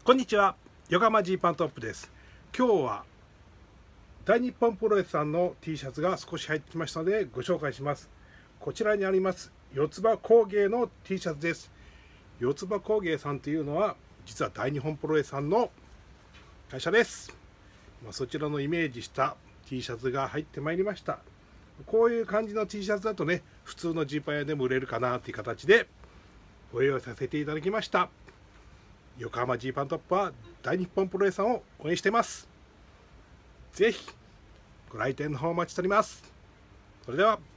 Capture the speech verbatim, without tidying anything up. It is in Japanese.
こんにちは、横浜ジーパントップです。今日は大日本プロレスさんの T シャツが少し入ってきましたのでご紹介します。こちらにあります四つ葉工芸の T シャツです。四つ葉工芸さんというのは実は大日本プロレスさんの会社です。まあ、そちらのイメージした T シャツが入ってまいりました。こういう感じの T シャツだとね、普通のジーパン屋でも売れるかなという形でご用意させていただきました。横浜ジーパントップは大日本プロレスさんを応援しています。ぜひご来店の方お待ちしております。それでは。